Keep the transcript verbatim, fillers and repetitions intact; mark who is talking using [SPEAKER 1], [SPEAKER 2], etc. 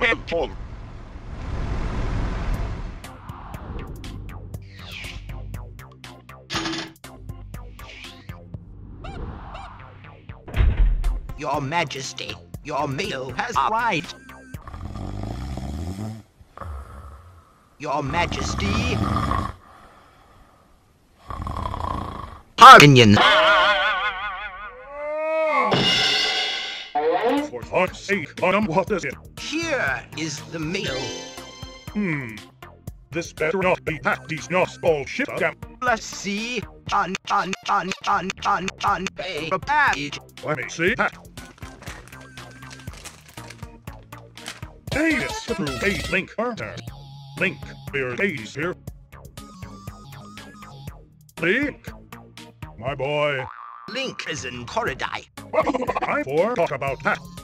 [SPEAKER 1] careful.
[SPEAKER 2] Your Majesty, your meal has arrived. Your Majesty. Harkinian.
[SPEAKER 3] For fuck's sake, Gwonam, what is it?
[SPEAKER 2] Here is the meal.
[SPEAKER 3] Hmm. This better not be Patty's not bullshit again.
[SPEAKER 2] Let's see. Un, un, un, un, un, un, pay a page.
[SPEAKER 3] Let me see. Pat. Hey, it's the true case Link Carter. Link, we're case here. Link, my boy.
[SPEAKER 2] Link is in Koridai.
[SPEAKER 3] I for talk about that.